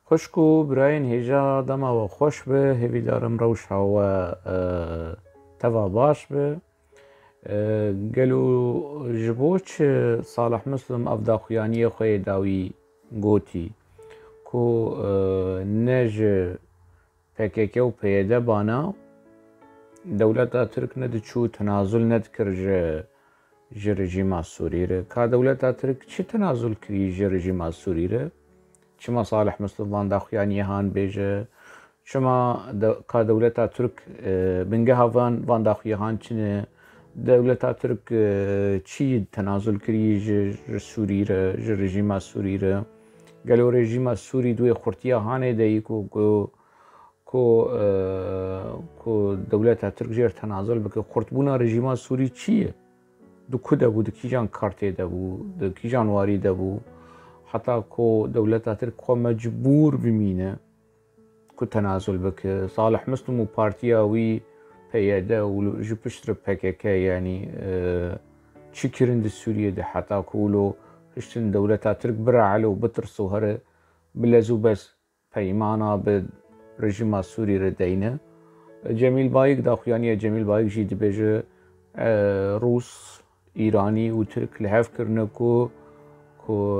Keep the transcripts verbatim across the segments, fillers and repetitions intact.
خوشکو براین هیجا دما و خوش به هیویدارم روشا و توا باش به گلو جبوچ صالح مسلم افدا خویانی خوی داوی گوتی کو نج پکیک و پیدا بانا دولت ترک ند چو تنازل ند کرج ج رژیم سوری ره کا دولت ترک چی تنازل کری ج رژیم سوری ره چما صالح مسلم وان داخویانی هان بیجه چما کا دولت ترک بنگه هاوان وان داخوی هان چنه دولت ترک چی تنازل کری ج سوری ره ج رژیم سوری ره گلو رژیم سوری دوی خورتیا هانه دی کو کو کو دولت ترک جر تنازل بک خورتبونا رژیم سوری چیه دو کده بود کیجان کارته دبو دو کیجان واری دبو حتی کو دولت ترک خو مجبور بمینه کو تنازل بک صالح مسلم و پارتیا وی پیاده و جو پشتر پکک یعنی چی کرند سوریه ده حتی کولو پشتن دولت ترک برا علو بترسو هره بلزو بس پیمانا به رژیم سوری را دینه جمیل بایک داخویانی جمیل بایک جی دبیجه روس ایرانی و ترک لحف کرنه کو کو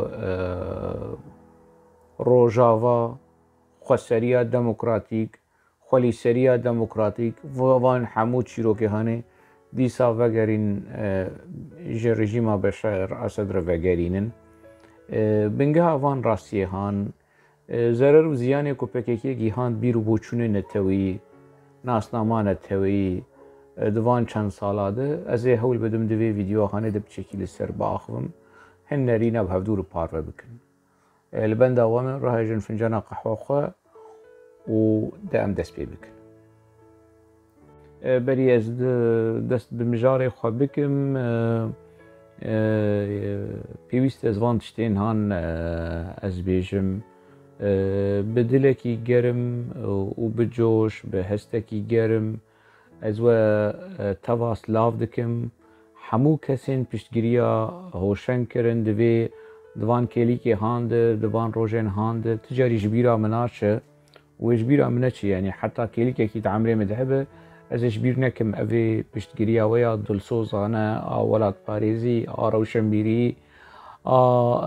روجاوا خسریا دموکراتیک خلیسریا دموکراتیک وان حمو چیرو که هنه دیسا وگرین ج رژیم بشار اسد را وگرینن بنگه وان راستیه هان ضرر و زیانی کو پکیکی گیهان بیرو بوچونه نتوی ناسنامه نتوی دوان چند سالاده از هول بدم دوی ویدیو خانه دب چکیل سر باخوم هن نرينا بهفدور بارفا بكن البند اوامن راح يجن فنجان قهوه خو ودام دست بي بكن بري از دست بمجاري خو بكم بيويست از وان تشتين هان از بيجم بدلكي گرم وبجوش بهستكي گرم از و تواس لاف دكم همو کسین پشتگیریا هوشن کرن دوی دوان کلی که هاند دوان روزن هاند تجاری جبیرا مناشه و جبیرا مناچه یعنی حتی کلی که کی تعمری مذهبه از جبیر نکم اوی پشتگیریا ویا دلسوزانه آولاد پاریزی آ روشنبیری آ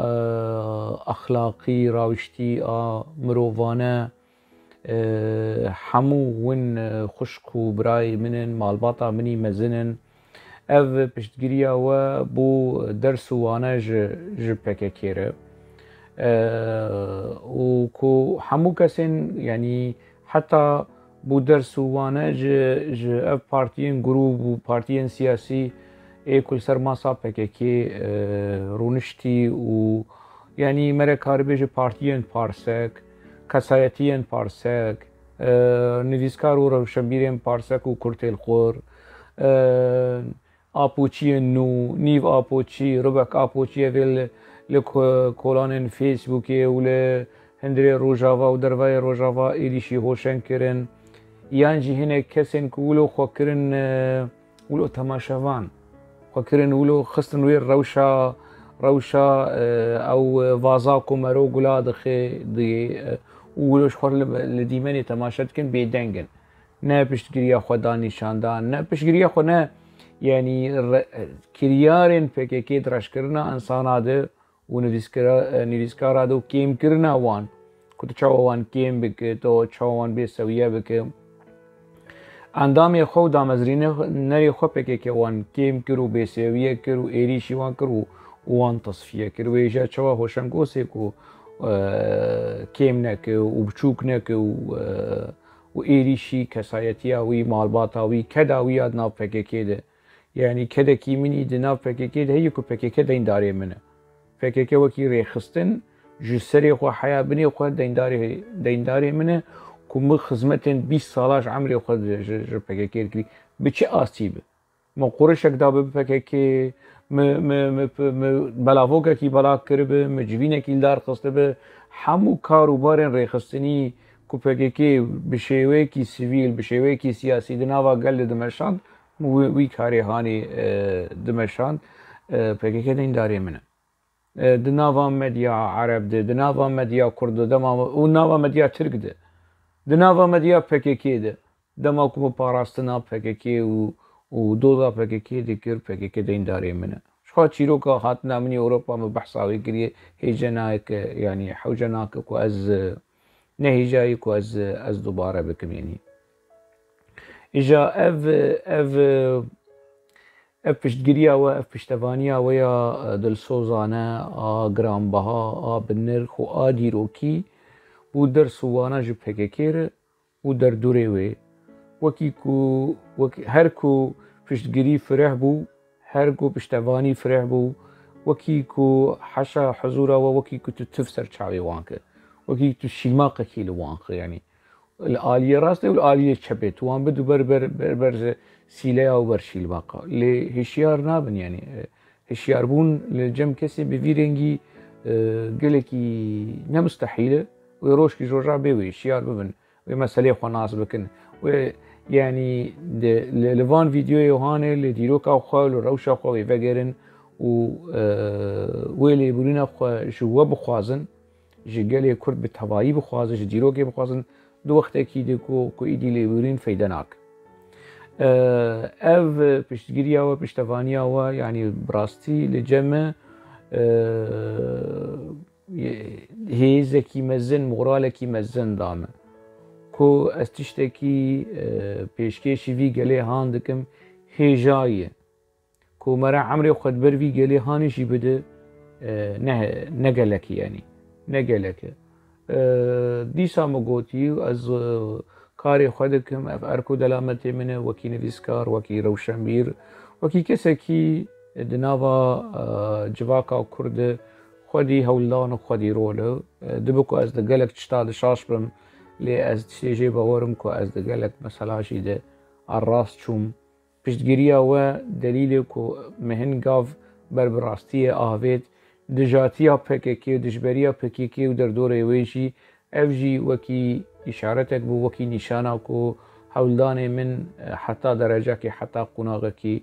اخلاقی راوشتی آ مرووانه همو ون خشکو برای منن مالباطا منی مزنن او پشتگیریا و بو درس وانه ج ج پککیره و کو همو کسین یعنی حتی بو درس وانه ج ج اف پارتیین گروپ و پارتیین سیاسی ای کل سر ماسا پککی رونشتی و یعنی مره کاربه ج پارتیین پارسک کسایتیین پارسک نویسکار و روشنبیرین پارسک و کرتیل خور آپوچی نو نیو آپوچی ربک آپوچی ویل لکولان فیسبوکی ولی هندری روجاوا و دروای روجاوا ایلیشی هوشن کرن یانجی هنه کسین که ولو خو کرن ولو تماشاوان خو کرن ولو خستن ویر روشا روشا او وازا کومرو گلاد خی دی ولوش خور لدیمنی تماشات کن بیدنگن نه پشتگیریا خدا نشاندان نه پشتگیریا خو نه يعني كريارين پککی درش کرنا انساناده و نویسکارا دو کیم کرنا وان کت چاوان کیم بک تو چاوان بی سویه بک اندام خو دامزرین نری خو پککی وان کیم کرو بی سویه کرو ایریشی وان کرو وان تصفیه کرو ایجا چوا هوشن گوسی کو کیم نک و بچوک نک و ایریشی کسایتیا وی مالباتا وی کدا وی ادنا پککی ده يعني كده كي مني دنا پککی ده هي کو پککی دین داری منه پککی وکی ریخستن جسری خو حیا بنی خو دین داری دین داری منه کوم خدمتن بیست سالاش عمري خو ج پککی کلی بچه آسیب ما قرشک دا به پککی م م م بلاوگا کی بلا کرب مجوینه کی دار خسته به همو کاروبار ریخستنی کو پککی بشوی کی سیویل بشوی کی سیاسی دنا و گل دمشان وی کاری هانی دمشان پککی دین داری منه دناوا مدیا عرب ده دناوا مدیا کرد دما و ناوا مدیا ترک ده دناوا مدیا پککی ده دما کو پاراستنا پککی و و دودا پککی دکر پککی دین داری منه شو چیرو کا هاتنا من اوروبا ما بحثاوي كريه هيجناك يعني حوجناك كو از نهيجاي كو از از دوباره بكم يعني اجا اف اف اف پشتگیریا و اف پشتوانیا و یا دلسوزانه آ گرام بها آ بنرخ و آ دیروکی و در سوانا جو پککیر و در دوره وی وکی کو وکی هر کو پشتگیری فرح بو هر کو پشتوانی فرح بو وکی کو حشا حضورا و وکی کو تفسر چاوی وانکه وکی تو شیماق کیلو وانکه يعني الآلية راسته والآلية شبت وان بدو بر بر بر بر سيلة أو برشيل باقا لهشيار نابن يعني هشيار بون لجم كسي بفيرنجي قلكي نمستحيلة ويروش كي جوجا بيوي هشيار ببن ومسألة خناس بكن ويعني لفان فيديو يوهاني اللي ديروكا وخال وروشا خوا ويفجرن و ويلي بولينا خوا جوا بخوازن جي قالي كرد بالتهوايي بخوازن جي ديروكي بخوازن دو وقت اكيد کو کو ایدی لیورین فیدناک اف پشتگیریا و پشتوانیا و يعني براستي لجمع هيزكي مزن مورالكي مزن دامه کو استشتكي پیشکشی وی گله هاندکم هیجایه کو مرا عمري خد بر وی گله هانشي بده نه نگلك يعني نگلك دیسا مگوتی از کاری خودکم اف ارکو دلامتی منه وکی نویسکار وکی روشنبیر وکی کسی کی دناوا جواکا کرد خودی هولدان و خودی روله دبکو از دگلک تشتاد شاش برم لی از تشیجی باورم کو از دگلک مثلا شیده الراست چوم پشتگیریا و دلیل کو مهن گاف بربراستی آوید دجاتيا بكيكي ودجبريا بكيكي ودر دوري ويشي افجي وكي اشارتك بو وكي نشاناكو حولداني من حتى درجاكي حتى قناغكي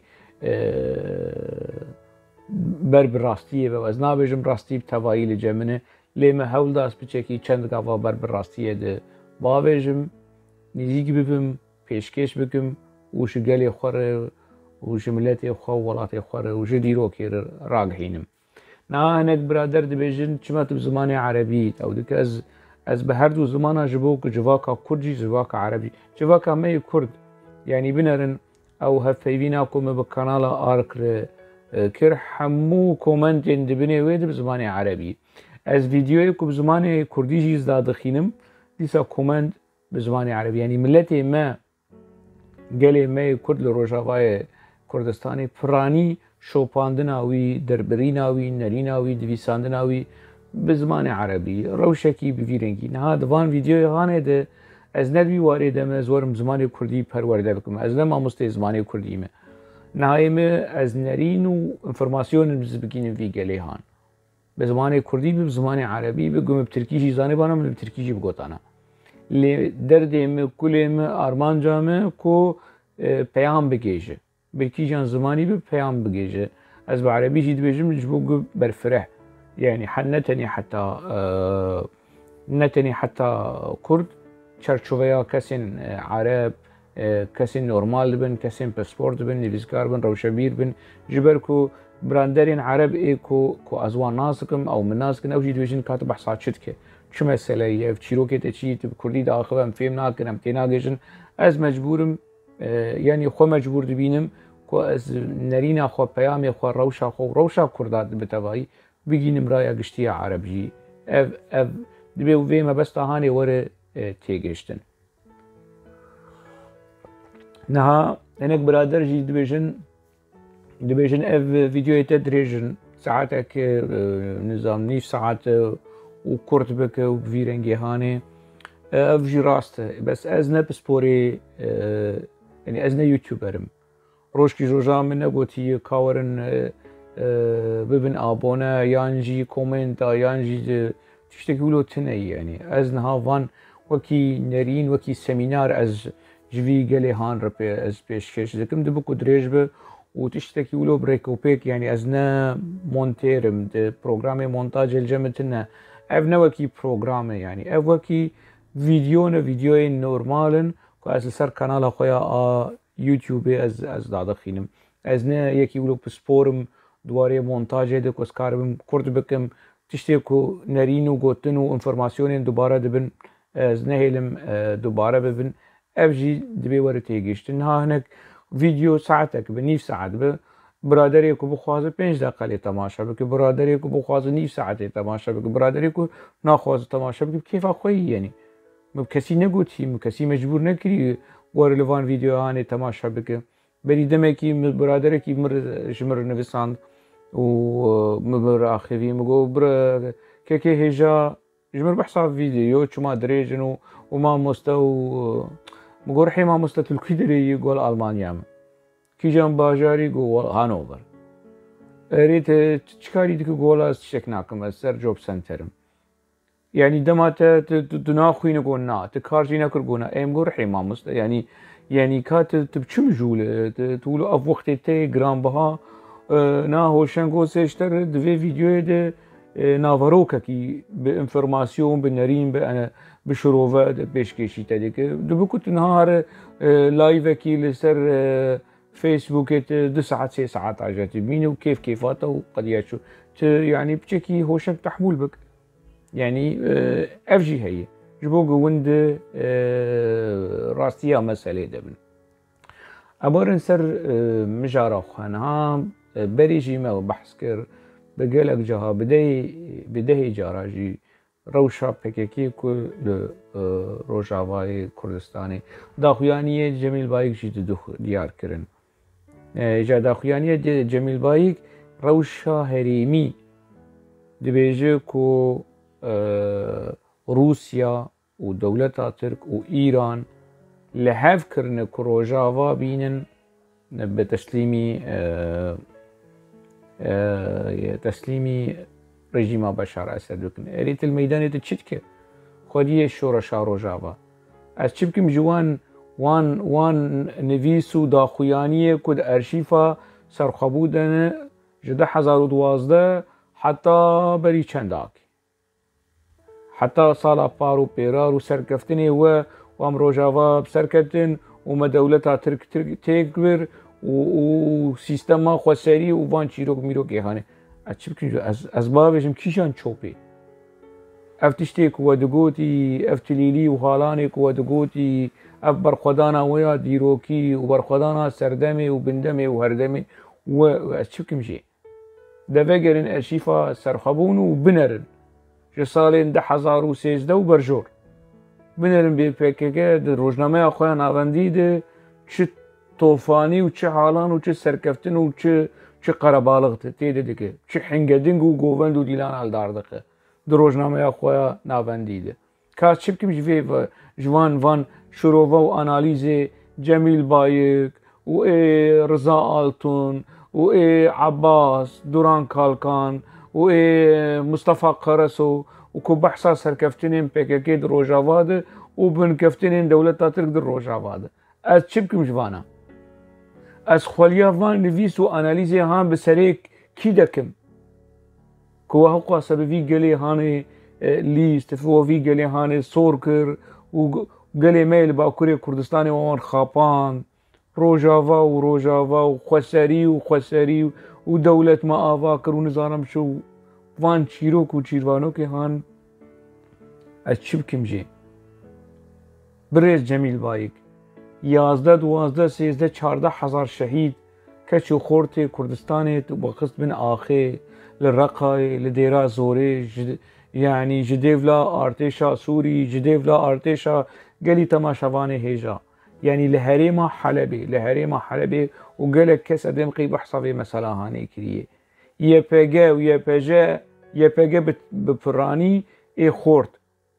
بر براستيه بوز نابجم راستي بتوائي لجمنه لما حولداس بچكي چند قاوا بر براستيه ده باوجم نزيق ببم پیشکش بكم وش قالي خور وش ملتي خو ولاتي خور وش ديروكي راقحينم نا هناك برادر دبيجن چمات بزمان عربي او دك از از بهردو زمانه جبوك جواكا كردجي جواكا عربي جواكا مي كرد يعني بنرن او هفيبيناكم بقنالا ارك كر حمو كومنتين دبني ويد بزمان عربي از فيديوكم بزمان كرديجي ازداد خينم ديسا كومنت بزمان عربي يعني ملتي ما قالي مي كرد لروجاواي كردستاني فراني شوپاندناوی دربریناوی نریناوی دویساندناوی بزمان عربی روشکی بفیرنگی نه دوان ویدیو هانه ده از ندوی وارده من زورم زمان کردی پرورده بکم از لما مسته زمان کردی من نهایم از نرین و انفرماسیون بزبگین وی گلی هان بزمان کردی بزمان عربی بگم بترکیشی زانه بانم بترکیشی بگوتانا لی دردیم کلیم آرمان جامه کو پیام بگیجه بلكي جان زماني بفيام بجيجه از بعربي جيد بيجم جبوق برفرح يعني حنتني حتى آه نتني حتى كرد شرشوفيا كسين عرب آه كسين نورمال بن كسين باسبورت بن نيفيسكار بن روشبير بن جبركو براندرين عرب ايكو كو ازوان ناسكم او من ناسكن او جيد بيجن كاتب حصات شتكه شو مسألة يف تشيروكي تشيت بكردي داخل ام فيم ناكن ام تيناجن از مجبورم آه يعني خو مجبور دبينم کو از نرينا خو پیام خو روشا خو روشا كردات بتوائي بيجينم رايا گشتي عربجي اف اف دبي وفيما بس تهاني ور تيگشتن نها هناك برادر جي دبيجن دبيجن اف فيديو تدريجن ساعتك نظام نيف ساعات وكرت بك وفيرنجي هاني اف جي راست بس ازنا بسبوري يعني ازنا يوتيوبرم روشكي جوجا من نقوتي كاورن ببن ابونا يانجي كومنتا يانجي تشتكولو تني يعني از نها فان وكي نرين وكي سيمينار از جوي قالي هان ربي از بيشكش دكم دبكو دريجبه وتشتكي ولو بريك وبيك يعني ازنا مونتيرم بروجرام مونتاج الجمتنا افنا وكي بروجرام يعني اف وكي فيديونا فيديوين نورمالن كاس سر قناه اخويا يوتيوب از از دادخينم ازنا يكي ولو بسبورم دواري مونتاج دك وسكارم كورد بكم تشتكو نرينو غوتنو انفورماسيون دوباره دبن ازنا هيلم دوباره ببن اف جي دبي ورتيجيشت انها هناك فيديو ساعتك بنيف ساعت برادری کو بخوازه پنج دقیقه لی تماشا بک برادری کو بخوازه نيف ساعت لی تماشا بک برادری کو ناخوازه تماشا بک كيف اخوي يعني مب کسی نگوتی مب کسی مجبور نکری ور لوان فيديو هاني تماشا بک بری دمکی برادری کی مر جمر نویساند و مبر اخوی مگو بر که که هجا جمر بحثا فيديو شما دريجنو وما مستو مگو رحي ما مستو الكدري يقول المانيا كيجان باجاري قول هانوفر ريت تشكاري ديك قول استشكناكم السر جوب سنترم يعني دما تناخوين قولنا تكارجينا كرقونا ايم قول رحي ما مست يعني يعني كات تبشم جول تقولوا اف وقت تي جرام بها نا هوشن قول سيشتر دفي فيديو ده نافروكا كي بانفورماسيون بالنرين بانا بشروفه بيشكيشي تديك دبكت نهار لايف كي لسر فيسبوك دو ساعات سي ساعات عجاتي بيني وكيف كيفاته وقد يشو يعني بشكي هوشك تحمول بك يعني اف جي هي جبوق وند راستيا مسألة دبن أبارن سر مجارة خانها بريجي ما بحث كر بقالك جها بدي بدي جاراجي روشا بكيكي كل روجاواي كردستاني داخويانية جميل بايك جي دخ ديار كرن جا داخويانية جميل بايك روشا هريمي دبيجي كو روسيا ودولة ترك وإيران لهاف كرن كو روجاوا بينن بتسليمي تسليمي رژیم بشار اسد بکن ریت الميدان تشتكه خودی شورشا روجاوا از چی بکم جوان وان وان نویسو داخویانیه کد ارشیفا سرخبودن جده هزار و دوازده حتی بری چنداک حتی سالا پارو پیرار و سرکفتنی و وام روجاوا بسرکتن و مدولتا ترک ترک تکبر و سیستما خواسری و وان چیروک میروک ایهانه أتشوف كنجو أز أسباب جم كيشان شوبي أفتشتي كوا دقوتي أفتليلي وخالاني كوا دقوتي أف برخدانا ويا ديروكي وبرخدانا سردمي وبندمي وهردمي وأتشوف كمشي دفقرن أرشيفا سرخبون وبنرن جسالين ده حزار وسيزده وبرجور بنرن بيبكيكي ده روجنامه أخويا ناغندي ده چه طوفاني وچه حالان وچه سركفتن وچه چه قربالغت تيده دكه چه حنگدنگ و گووند و دیلان الدار دقه در روزنامه اخويا ناونديده كاس شبكم جفيف جوان فان شروفا و اناليزه جميل بايك و اي رضا آلتون و اي عباس دوران كالكان و اي مصطفى قرسو و كو بحثا سركفتنين بيكيكي در روجاواده و بنكفتنين دولتا ترك در روجاواده از شبكم جوانا از خولیا وان نویس و انالیزی هان بسریک کی دکم که هاقا سببی گلی هان لیست فو وی گلی هان سور کر و گلی میل با کره کردستان وان خاپان روجاوا و روجاوا و خسری و خسری و دولت ما آوا کر و نظارم شو وان چیروک و چیروانو که هان از چی بکم جی برز جمیل بایک یازده دوازده سیزده چارده هزار شهید کچو خورت کردستان بخست بن آخه لرقای لدیرا زوره جد يعني جديفلا ارتشا سوري جديفلا ارتشا قالي تماشاوان هيجا يعني لهريما حلبي لهريما حلبي وقال كاس ادم قي بحصبي مثلا هاني كريه يا بيجا ويا بيجا يا بيجا بفراني اي خورت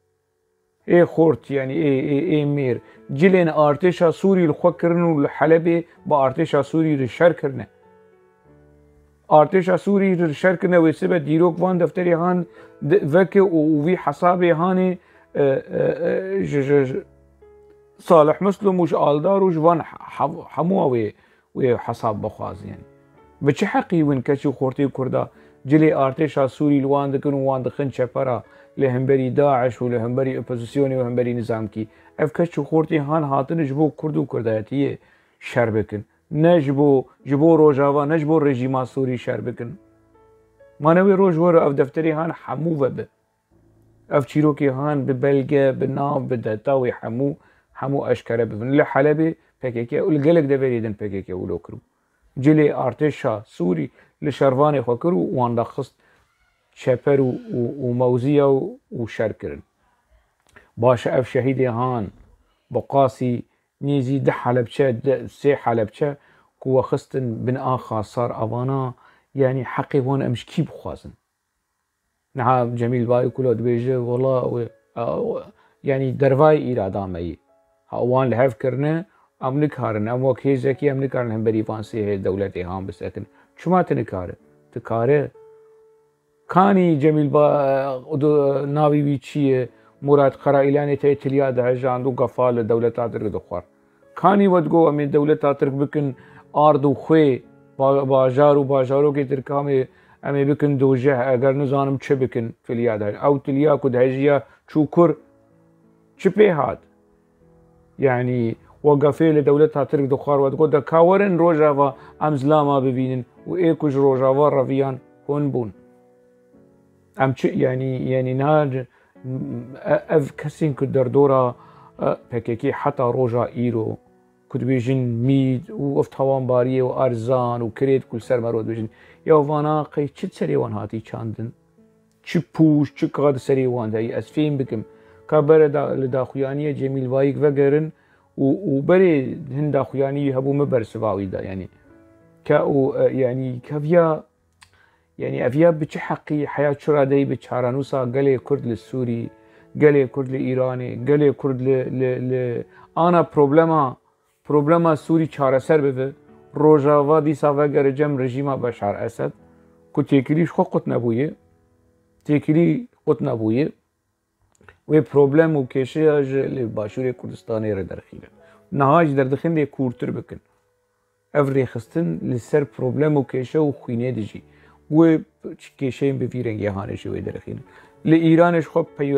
اي خورت يعني اي اي, اي مير جلين ارتشا سوري الخوكرن الحلبي بارتشا سوري الشركرنه ارتشا سوري الشركرنه وسبب ديروك وان دفتري هان ذاك وفي حسابي هاني صالح مسلم وش آلدار وش وان حموه وحساب بخواز يعني بچ حقي وين كشو خورتي كردا جلي ارتشا سوري لوان دكن وان دخن شفرا لهمبري داعش ولهمبري اوبوزيسيوني وهمبري نظام كي اف كشو خورتي هان هاتن جبو كردو كرداتي شربكن نجبو جبو روجاوا نجبو رژیما سوری شربکن مانوی روج ور اف دفتری هان حمو وب اف چیروکی هان ببلگه بناو بدتاوی حمو حمو اشکره ببن لحلبي بكيكي والقلق ده بريدن بكيكي ولوكرو جلي ارتشا سوري لشرفاني خوكرو وان دخصت شپر وموزية وشركرن باش اف شهيدي هان بقاسي نيزي ده حلبشة ده سي حلبشة كوا خستن بن آخا صار أوانا يعني حقي وان امش كي بخوازن نعم جميل باي كله دبيجه والله يعني درواي إيرادا مي هاوان لهف كرنا ام نكارن ام وكي زكي ام نكارن هم بريفان سي هي دولتي هام بس لكن شو ما تنكاره تكاره كاني جميل با ناوي بيتشي مراد قرائلاني تيتليا دهجا عنده قفال دولة تاترك دخوار كاني ودقو امي دولة تاترك بكن آرد وخوي باجار وباجارو كي تركامي امي بكن دوجه اگر نزانم چه بكن فيليا دهج او تليا كو دهجيا چوكر چه بيهات يعني وقفي لدولة تاترك دخوار ودقو دا كاورن روجاوا امزلاما ببينن و ايكوش روجاوا رفيان هون بون ام چه يعني يعني ناج اف كسين كد دردورا بكيكي حتى روجا ايرو كد بيجن ميد وافت هوان باريه وارزان وكريت كل سر مرود بيجن يا وانا قي چت سري وان هاتي چاندن چ پوش چ قاد سري وان داي اسفين بكم كبر دا لدا خويانيه جميل وايك وگرن وبري هندا خوياني هبو مبرسواوي دا يعني كا يعني كفيا يعني افيا بچ حقي حياة شرادي بچارانوسا قلي كرد للسوري قلي كرد لإيراني قلي كرد ل ل ل انا بروبلما بروبلما سوري چاره سر بده روجاوا ديسا وگر جم رژيما بشار اسد كو تيكريش خو قط نبويه تيكري قط نبويه و بروبلم و كيشياج لباشور كردستاني را درخيله نهاج در دخين دي كورتر بكن افري خستن لسر بروبلم و كيشه و خوينه دجي و كيشين بفيرن يهانه شوي درخين لإيرانش خب پي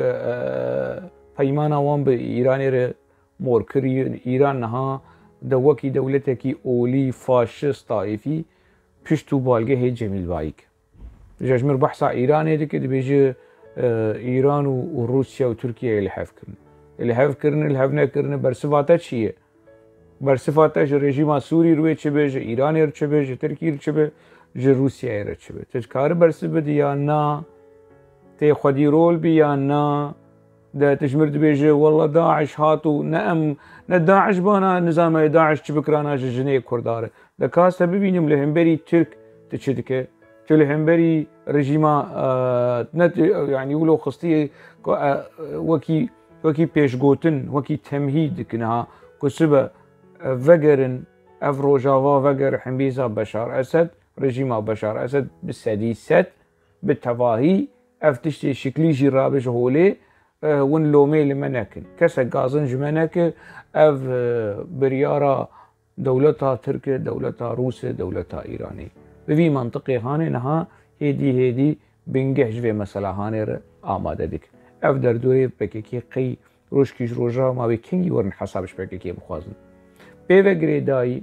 پيمانا وان بإيراني را موركري إيران نها دوكي دولتكي أولي فاشست طائفي پشتو بالگه هي جميل بايك جاجمر بحثا إيراني دي كده بيجي إيران وروسيا وتركيا اللي حاف كرن اللي حاف كرن اللي حاف نكرن برصفاتا چيه برصفاتا رژيما سوري روي چبه إيراني رو چبه تركي رو چبه روسيا رو چبه تجكار برصفت يا نا تي خدي رول بي يا نا ده تجمر دبيجي والله داعش هاتو نأم نداعش بانا نظام داعش چبكرانا جنيه كرداره ده كاستا ببينم لهمبري ترك تشدكه تلهمبري رژيما آه نت يعني يقولوا خصتي آه وكي وكي بيشغوتن وكي تمهيد كنها كسبه وگرن اف روجاوا وگر حميزة بشار اسد رژيما بشار اسد بالسادسات بالتواهي اف تشتي شكلي جرابش هولي آه ون لومي لمناكن كسا قازن جمناك اف آه بريارة دولتها تركيا دولتها روسيا دولتها ايراني بفي منطقي هاني نها هيدي هيدي بنجح جوي مسألة هاني را آماده ديك اف در دوره بكيكي قي روشكيش روجا ما بي كنگي ورن حسابش بكيكي بخوازن بيوه گريداي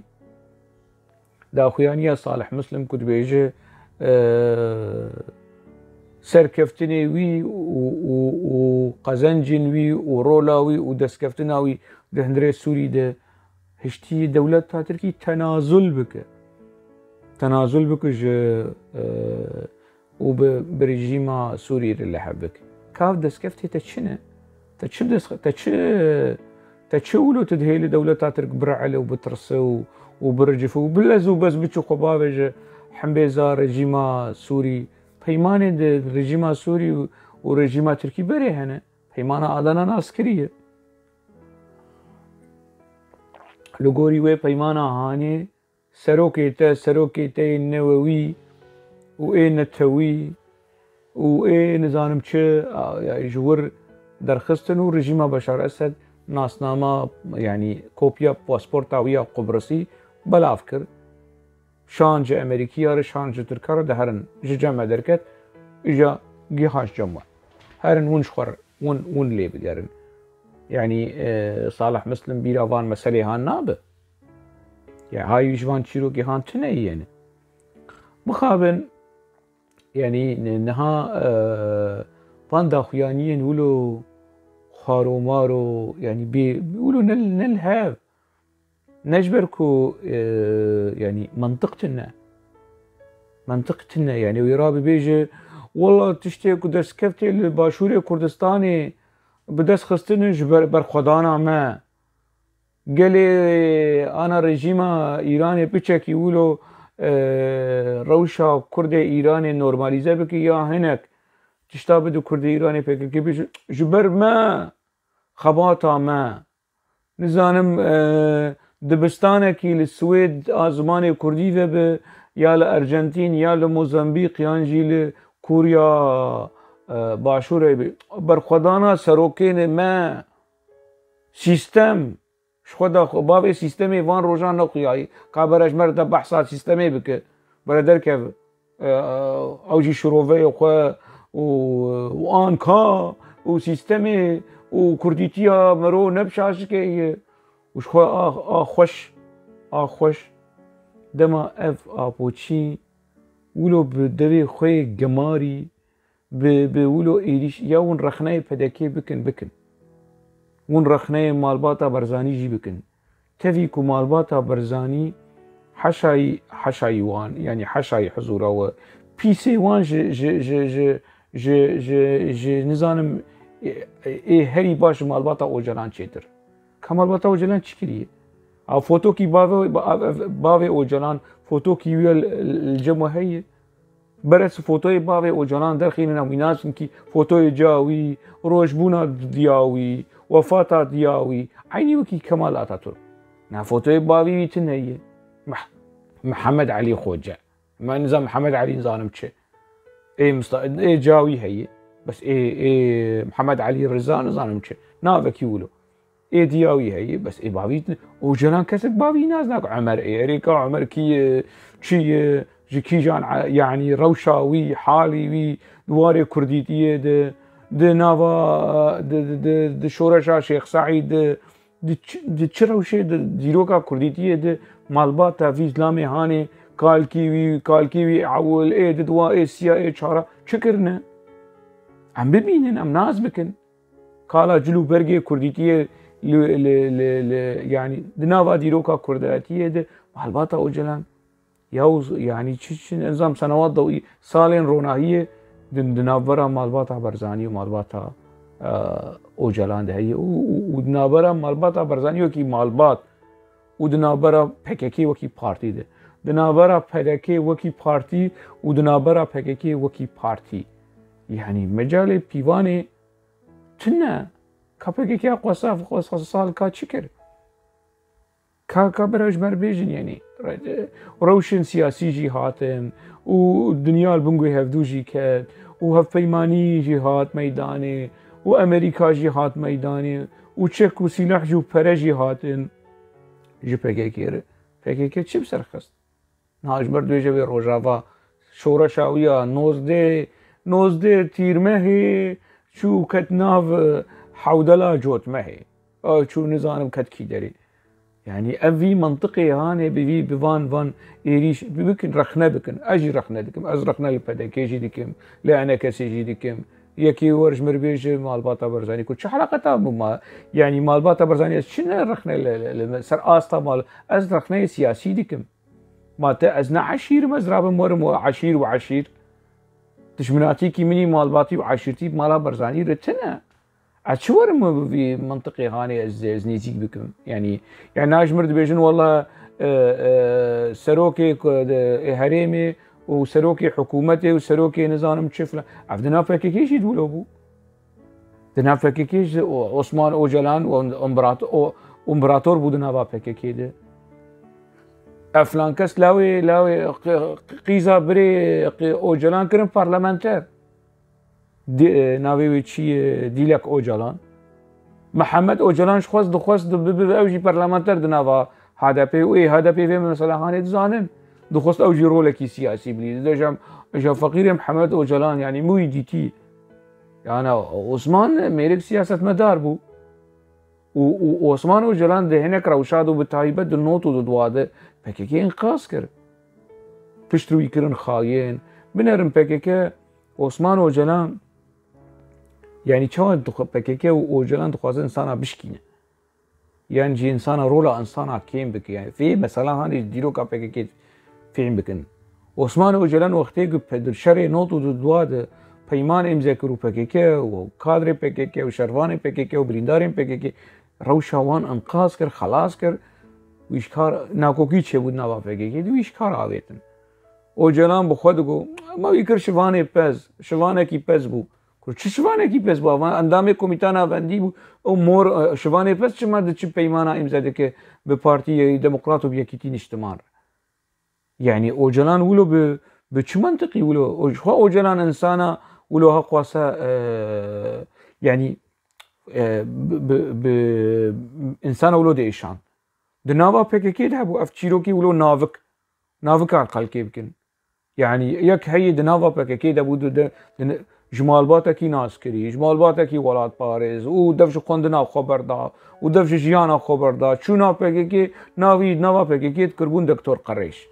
دا خويانيا صالح مسلم كد بيجي اه سركفتني وي وقزنجن وي ورولاوي ودسكفتناوي دهندري سوري ده هشتي دولتها تركي تنازل بك تنازل بكج اه وبرجيما سوري اللي حبك كاف دسكفتي تشنه تش دس تش تشولو تدهيل دولة تاترك برعله وبترسو وبرجف وبلزو بس بتشو قبابج حمبيزا رجيما سوري بيمان رجيما سوري ورجيما تركي بري هنا بيمانا آدانا عسكرية لغوري وي بيمانا هاني سروكيتا سروكيتا النووي وإيه نتوي وإيه نظام چه يعني جور درخستن ورژيما بشار اسد ناسنامه يعني كوبيا باسبورتا ويا قبرصي بلا افكر شانج امریکیه رو شانج ترکا رو دهرن جمع درکت اجا جهاز جمع هرن ونش خور ون ون لي بقرن يعني صالح مسلم بيرافان مسألة هان نابه يعني هاي يجوان تشيرو هان تني يعني مخابن يعني نها باندا خيانيين ولو خارو مارو يعني بيقولوا نل نل هاف نجبركو يعني منطقتنا منطقتنا يعني ويرابي بيجي والله تشتكوا دس كفتي الباشوري كردستاني بدس خستنش بر, بر خدانا ما قالي انا رجيما ايراني بيتشك يقولوا اه روشا كرد ايراني نورماليزه بكي يا هناك تشتابدو كرد ايراني بكي بيجي جبر ما خباطا ما نزانم اه دبستانكي للسويد ازماني كردي ب يا لارجنتين يا لموزمبيق يانجي لكوريا باشوره برخدانا سروکین ما سیستم شخدا باوی سیستمی وان روزان نقیایی کابرش مرد بحثات سیستمی بکه برادر که اوجی شروعه و و آنکا و سیستمی و کردیتیا مرو نبشاش که وش خو آ خوش آ خوش دما اف آپوچی ولو بدوی خوی گماری بقولوا ايديش يا ون رخناي بدكي بكن بكن ون رخناي مالباتا برزاني جي بكن تفيكو مالباتا برزاني حشاي حشاي وان يعني حشاي حضورا و بيسي وان ج ج ج ج ج ج ج نزانم ايه هري باش مالباتا اوجلان چيتر كمالباتا اوجلان چكريه او فوتو كي باوي باوي اوجلان فوتو كي ويا الجمع هي برس فوتوی باوی او جانان در خیلی نمیناشن کی فوتوی جاوی روشبونا دیاوی وفاتا دیاوی عینی وکی کمالات تو نه فوتوی باوی ویتن هیه محمد علي خوجة ما نظام محمد علي نظام چه ايه مستا ايه جاوي هي بس ايه ايه محمد علي رضا نظام چه نافك يقولوا ايه دياوي هي بس ايه باوي وجنان كسب باوي ناس ناك عمر ايه ريكا عمر كي شي جي جان يعني روشاوي حالي دواري كرديتيه د د نافا د د د شورشا شيخ سعيد د د چروشه د ديروكا كرديتيه د مالباتا في اسلامي هاني كالكيوي كالكيوي عول ايه د دوا ايه سيا ايه چارا چكرنا عم ببينن ام ناس بكن قالا جلو برگي كرديتيه ل ل يعني د نافا ديروكا كرداتيه د مالباتا اوجلان ياوز يعني تش نظام سنوات ضوئية سالين روناهية دنابرا مالباتا برزاني ومالباتا اوجلان ده هي ودنابرا مالباتا برزاني وكي مالبات ودنابرا پککی وكي بارتي ده دنابرا پککی وكي بارتي ودنابرا پککی وكي بارتي يعني مجال بيواني تنا كپککی قصاف قصاف سال كا چكر كا كبرج مربيجن يعني روشن سياسي جي هاتن والدنيا البنغوي هفدو جي كات وهف بيماني جي هات ميداني وامريكا جي هات ميداني وتشك وسلاح جو برا جي هاتن جي بكيكير بكيكير چي بسرخست ناج بردو جوي روجافا شورا شاويا نوزده نوزده تيرمه هي شو كتناف حودلا جوت مهي شو نظام كت كي داري يعني أفي منطقي هاني بفي بفان فان إيريش بكن رخنا بكن أجي رخنا دكم أز رخنا يبدا كيجي دكم لا أنا كسيجي دكم يكي ورج مربيج مالباتا برزاني كل شو حلقتها ما يعني مالباتا برزاني شنو رخنا سر آستا مال أز رخنا سياسي دكم ما تأزنا عشير مزراب مورم عشير وعشير تشمناتي كي مني مالباتي وعشيرتي مالا برزاني رتنا أشوار ما في منطقي هاني زنيتيك بكم يعني يعني ناج مرد بيجن والله سروكي هريمي وسروكي حكومتي وسروكي نظام مشفله عفدنا فكيكيش يدولوا بو دنا فكيكيش عثمان اوجلان وامبراطور امبراطور بودنا با فكيكي ده افلان كس لاوي لاوي قيزا بري اوجلان كرم بارلمانتر دي ناوي چی دیلک اوجلان محمد اوجلان خواست دخواست اوجی پارلمانتر دناوا هدف او هدف وی مثلا هانه زانن دخست او جي رولكي سياسي بلي دجم اجا فقير محمد اوجلان يعني مو يديتي يعني عثمان ميرك سياسة مدار بو وعثمان اوجلان ده هناك روشادو بتايبه دنوتو دواده بكيكي انقاذ كر پشتروی کرن خاين بنرم بكيكي عثمان اوجلان يعني چاوان بكيكي اوجلان دخوازه انسانا بشكينه يعني جي انسانا رولا انسانا كيم بك يعني في مثلا هاني ديرو كا بكيكي فيلم بكن عثمان اوجلان وقتی که پدر شر نوتو دو دواد پیمان امضا کرو پکیکه و کادر پکیکه و شروان پکیکه و بریندار پکیکه روشاوان انقاذ کر خلاص کر ویش کار ناکوکی چه بود نوا پکیکه دی ویش کار آویتن اوجلان بخود گو ما ویکر شوانه پز شوانه کی پز بو کو چه شوانه کی پز بو اندام کمیتانا بندی بو او مور شوانه پز چه مرد چه پیمانا امضا ده که به پارتی دموکرات و بیاکیتی نشتمار يعني اوجلان ولو ب بش منطقي ولو هو اوجلان انسانه ولو هقواسا آه يعني آه ب ب انسانه ولو ديشان دنافا بكيكي دهبو افتشيروكي ولو نافك نافك على القلب يمكن يعني يك هي دنافا بكيكي دهبو جمال باتكي ناسكري جمال باتكي ولاد باريس ودفش قندنا خبر دا ودفش جيانا خبر دا شونا بكيكي نافي نافا بكيكي تكربون دكتور قريش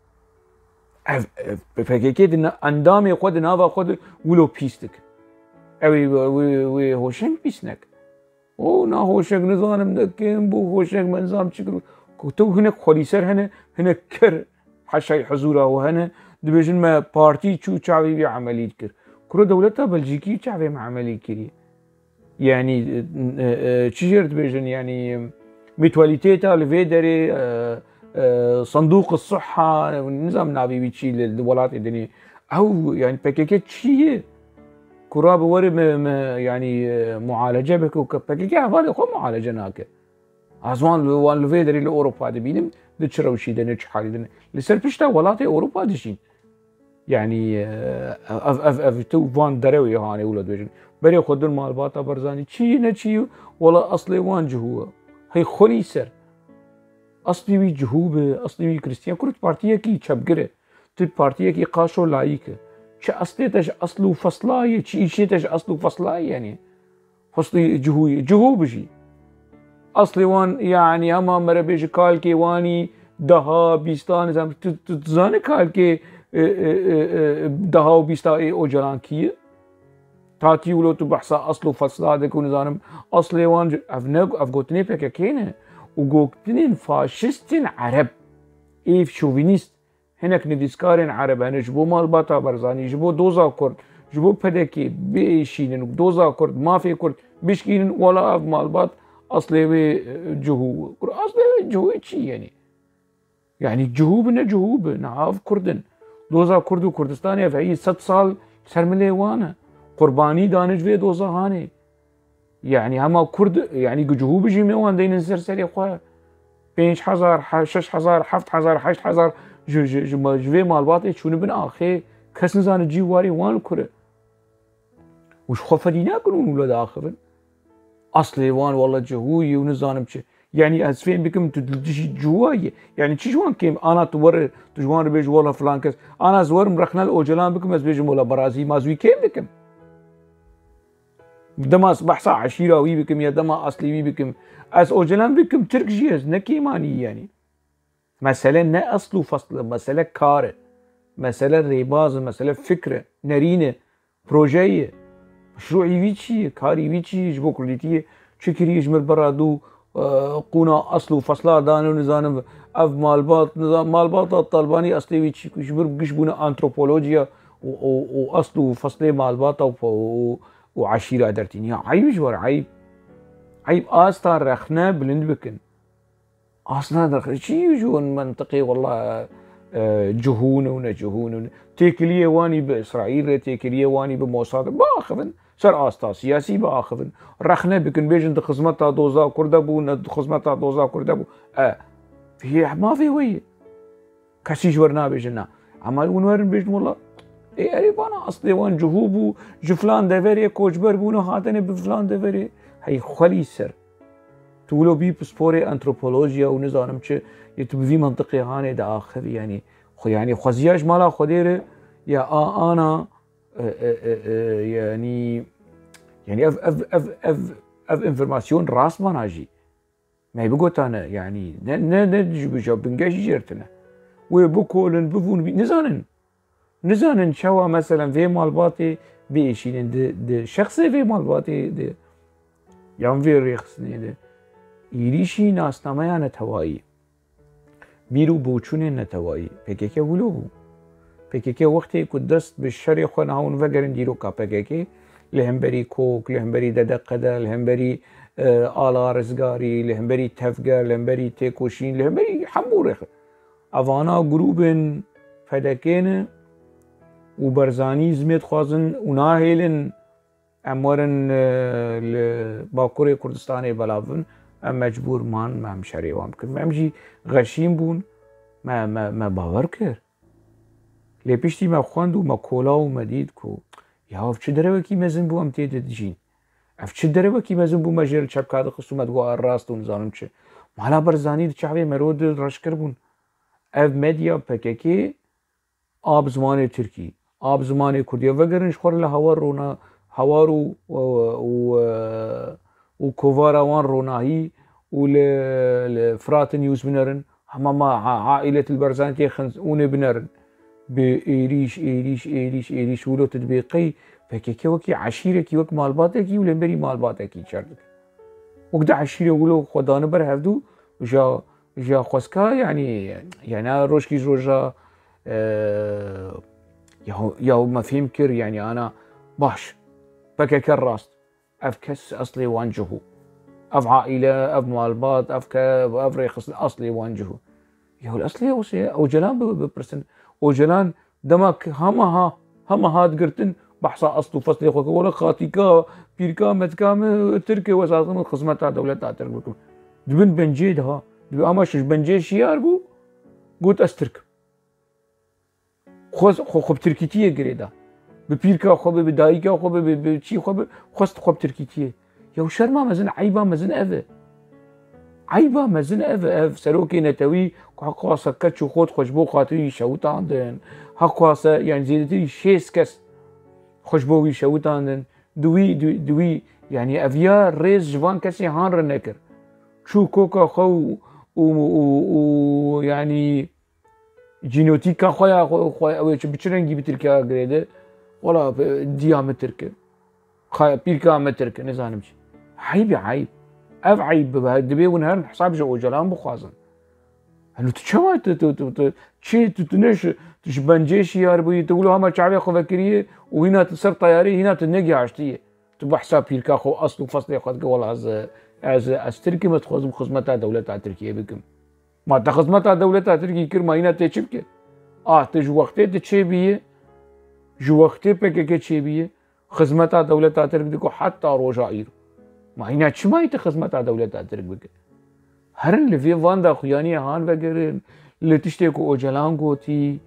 بفكيكيت ان اندامي خود نافا خود ولو بيستك اوي وي هوشنگ بيسنك او نا هوشنگ نظام دكين بو هوشنگ منظام چكرو تو هنا خليسر هنا هنا كر حشاي حضوره وهنا دبيجن ما بارتي چو چاوي بي عملي كر كرو دولتا بلجيكي چاوي مع عملي كري يعني تشير دبيجن يعني ميتواليتيتا لفيدري صندوق الصحة نظام نابي بيتشي للدولات الدنيا أو يعني بكيكي تشيه كراب وري يعني معالجة بكو بكيكي هذا خو معالجة ناكه أزوان وان لفيدري لأوروبا دبينم دتشروشي دنيش حالي دن لسر بيشتا ولاتي أوروبا دشين يعني اف اف اف تو وان دروي هاني ولد بيجن بري خدن مال باتا برزاني تشي نتشي ولا أصلي وان جهوه هي خلي سر اصلی وی جهوبه اصلی وی کریستیان کرد پارتیه کی چپگره تو پارتیه کی قاشو لایکه چه اصلی تش اصل و فصلای چه ایشی تش اصل و فصلای يعني فصلی جهوی جهوبجي اصلی وان يعني اما مره بیش کال کی وانی دها بیستان زم تزانه کال کی دها و بیستا اوجلان کیه تاتي ولو تو بحثا اصل و فصلا ده كون زانم اصلي وان افنق افغوتني بككينه وقوقتنين فاشستين عرب ايف شوفينيست هناك نديسكارين عرب هنا جبو مال باتا برزاني جبو دوزا كرد جبو بدكي بيشينن دوزا كرد ما في كرد بيشكينن ولا اف مال بات اصلي جهو اصلي جهو شي يعني يعني جهوبنا جهوب نعاف كردن دوزا كرد وكردستان في هي ست سال سرملي وانا قرباني دانش في دوزا هاني يعني هما كرد يعني جهوب جي ميوان دين سرسري خواه بينش حزار شش حزار حفت حزار حشت حزار جو جو جو مال باطي شون بن اخي كس نزان جي واري وان كره وش خفدينا كلون ولاد اخرن اصلي وان والله جهوي ونزانم چه يعني از فين بكم تدجي جواي يعني چي جوان كيم انا تور تجوان بيج والله فلان كس انا زور مرخنا الاوجلان بكم از بيج مولا برازي مازوي كيم بكم دما بحثا عشيرة وي بكم يا دما اصلي وي بكم از اوجلان بكم ترك جيز نكيماني يعني مسألة نا اصل وفصل مسألة كار مسألة ريباز مسألة فكرة نرينة بروجية مشروعي ويتشي كاري ويتشي جبو كليتية شكري يجمل برادو قونا اصل وفصلا دانو نزانم اف مالبات نظام مالبات الطالباني اصلي ويتشي كشبر بقشبونا انثروبولوجيا واصل وفصل مالبات وعشيرة درتينيا عيب جوار عيب عيب آستار رخنا بلند بكن أصلا درخنا شي يجون منطقي والله جهون ونجهون تيكلية واني بإسرائيل تيكلية واني بموساد باخفن سر آستا سياسي باخفن رخنا بكن بيجن دخزمتا دوزا كردبو ندخزمتا دوزا كردبو اه في ما في وي كسي جورنا بيجنا عمال ونورن بيجن والله اي اريبانا اصلي وان جهوبو جفلان دفري كوجبر بونو هاتني بفلان دفري هي خلي سر تقولوا بي بسبوري انثروبولوجيا ونظام چه يتبذي منطقي هاني دا اخر يعني خو يعني خوزياج مالا خديره يا آه انا آه آه آه يعني يعني اف اف اف اف اف انفورماسيون راس ما ناجي ما يبقوت انا يعني نجي بجاب بنجاجي جيرتنا وبكولن بفون نزانن نزانن شوا مثلا في مالباتي بيشين د د شخصي في مالباتي د يوم في ريخسني د يريشي ناس نمايا نتوائي بيرو بوچون نتوائي پکیکه ولو بو پکیکه وقتی کدست بالشر خو نهون وگرن دیرو کا پکیکه لهمبري كوك لهمبري ددقده لهمبري آه آلا رزگاري لهمبري تفجر لهمبري تيكوشين لهمبري حمورخ افانا جروبن فدكين وبرزاني زميت خوازن وناهيلن امورن آه لباكوري كردستاني بلافن ام مجبور مان ما مشاري وام كن ما مجي غشيم بون ما ما ما باور كر لي بيشتي ما خواندو ما كولا وما ديد كو يا اف چه درو کی مزن بو ام تيد دجين اف چه درو کی مزن بو ماجر چپکاد خصومت گو راست و نزانم چه مالا برزاني چاوي مرود رشکر بون اف ميديا پککی آب زمان ترکی آب زمان کردیا وگرنش خور لهوا رونا هوارو و و و كوفارا وان روناهي ولفرات نيوز بنرن هما ما عائلة البرزانتي خنزون بنرن بإيريش إيريش إيريش إيريش ولو تطبيقي فكي وكي عشيرة كي وك مالباتكي ولمبري مالباتكي شردك وكدا عشيرة ولو خدان بر هفدو جا جا خوسكا يعني يعني روشكي روجا اه يا يا ما فهم كر يعني انا باش بكا كراست اف كس اصلي وانجهو اف عائله اف مالبات اف ك اف ريخص اصلي وانجهو يا الاصلي وسي او جلان ببرسنت او جلان دمك هما ها هما هاد قرتن بحصا اصل فصل خوك ولا خاتيكا بيركا متكام تركي وساطن خدمتها دولتها ترك دبن بنجيد ها دبي اماش بنجي شيارغو قلت استرك خوز خو تركيتيه قريدا ببيركا خو بدايكا خو بشي خو خوست خو تركيتيه يا شرما مزن عيبه مزن اف عيبه مزن اف اف سلوكي نتوي حقا سكت شو خود خوشبو خاطري شوت عندن حقا يعني زيدتي شيس كس خوشبو شوت عندن دوي دوي, دوي يعني افيا ريز جوان كسي هان رنكر شو كوكا خو و يعني جينوتيكا خويا خويا بتشرنجي بتركيا غريده ولا ديامتر كه خا بيركا متر كه نزانمش عيب عيب اف عيب بهدبي ونهر حساب جو جلان بخوازن انو تشوا ت شي تنش تشبنجيش يا ربي تقولوا هما شعبي خو فكريه وهنا تصير طياري هنا تنقي عشتيه تبع حساب بيركا خو اصل وفصل خد والله از از از تركي متخزم خدمتها دولتها تركيا بكم ما تخدمتها دولتها تركي كر ما هنا تشبكه اه تج وقتي تشي بيه جو وقتي بكك تشي بيه خدمتها دولتها ترك دكو حتى روجائر ما هنا شمايت خدمتها دولتها ترك بك هرن اللي في فاندا خيانية هان بقر اللي تشتكوا اوجلان قوتي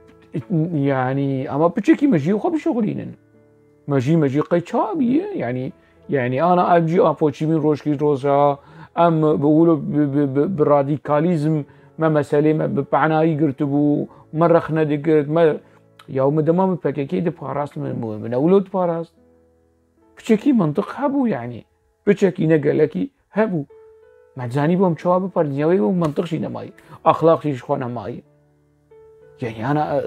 يعني اما بتشكي مجي وخب شغلين مجي مجي قيتشابيه يعني يعني انا اجي ابوتشي من روشكي روزا ام بقولوا بالراديكاليزم ما مسألة ما بعناي قرتبو مرة خنا دقرت ما يوم دمام بكيكي دي باراست من, من اولود باراست بشكي منطق هبو يعني بشكي نقلكي هبو ما تزاني بهم شواب باردنياوي ومنطق شي نماي اخلاق شي شخوان نماي يعني انا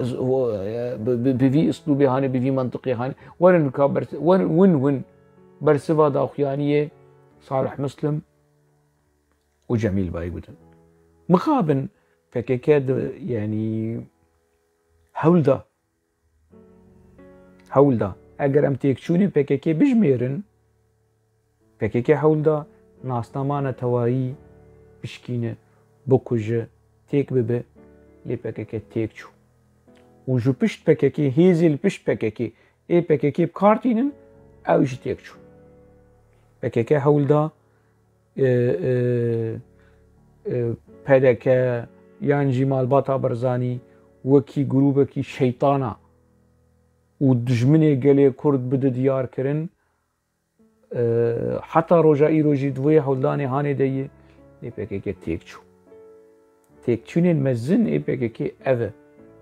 بفي اسلوبي هاني بفي منطقي هاني وين الكابر وين وين وين برسفا داخيانيه صالح مسلم وجميل باي بدن مخابن فكيكاد يعني هولدا هولدا اگر ام تيكشوني فكيكي بجميرن فكيكي هولدا ناسنامان توایی بشکینه بکوجه تیک ببه لی پککی تیک چو و جو پشت پککی هیزیل پشت پککی ای پککی بکارتینن اوش تیک چو پککی هولدا پدکه یانجی مالباتا برزانی وکی گروبکی شیطانا و دجمنه گلی کرد بده دیار کرن حتى روجائي روجي دوي هولداني هاني دي اي بكيكي تيكچو تيكچونين مزن اي بكيكي اذا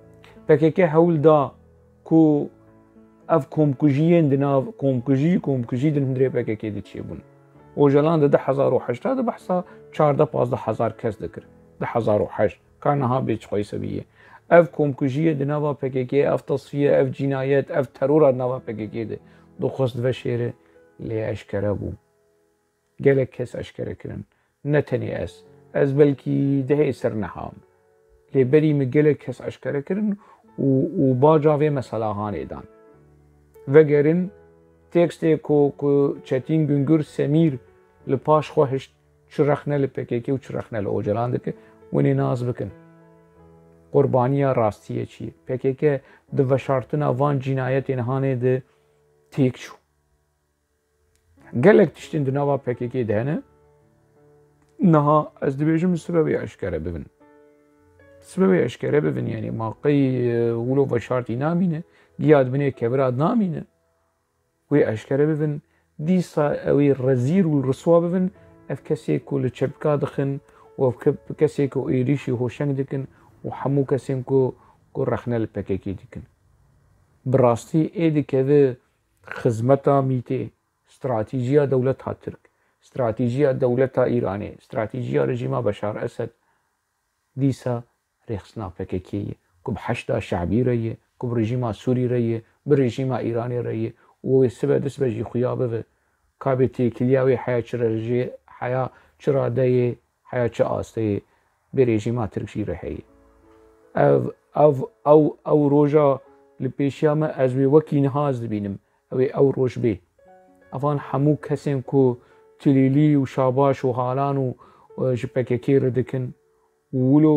پکێکێ هەوڵدا کو ئەف کۆمکوژیên di nav کۆمکوژî کۆمکوژî din hundirê pekekê de çêbûn Ojalan de di hezar û heşta de behsa çarda pazda hezar kes dikir di hezar û heşt kar niha bêçixweyî seviyê ev komkujiyê di nava P K K ev tasfiye ev cinayet ev terora di nava P K K de dixwest diveşêre lê eşkere bû gelek kes eşkere kirin ne tenê ez ez belkî dihê ser neham lê berî min gelek kes eşkere kirin û baca vê meselahanê dan vegerin tekstê ku ku Çetin Güngör Semîr li paş xwe hişt çi rexne li P K K û çi rexne li Ocalan dike winê naz bikin qurbaniya rastiyê çi ye P K K di veşartina van cinayetên hanê de têk çû gelek tiştên di nava P K K de hene niha ez dibêjim sibebê eşkere bibin sibebê eşkere bibin yanî maqî wilo veşartî namîne giya dibinê kevira namîne wê eşkere bibin dîsa ew ê rezîl û riswa bibin ev kesê ku li çepka dixin û ev kesê ku êrişî hoşeng dikin û hemû kesên ku ku rexne li P K K dikin bi rastî ê dikeve xizmeta mîtê stratîjiya dewleta Tirk stratîjiya dewleta Îranê stratîjiya rejîma Beşar Esed dîsa rêxistina P K K ye ku bi heşda şeعبî re ye ku bi rejîma Sûrî re ye bi rejîma Îranê re ye û wê sibe disbe jî xuya bibe kabê têkiliya wê heya çi rejê heya çi radeyê heya çi asteyê bê rejîma Tirk jî re heye ev ev ew ew roja li pêşiya me ez wê wekî niha ez dibînim ew ê ew roj bê evan hemû kesên ku tilîlî û şabaş û halan û ji P K K re dikin wilo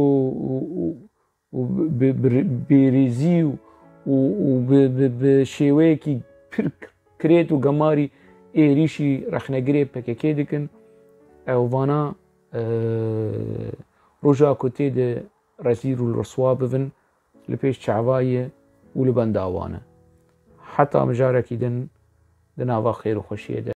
bêrîzî û bi şêweyekî pir kirêt û gemarî êrişî rexnegirê P K K dikin ew vana roja ku tê de rezîl û riswa bibin li pêş çavayê û li benda wan e heta mijarekî din di nava xêr û xweşiyê de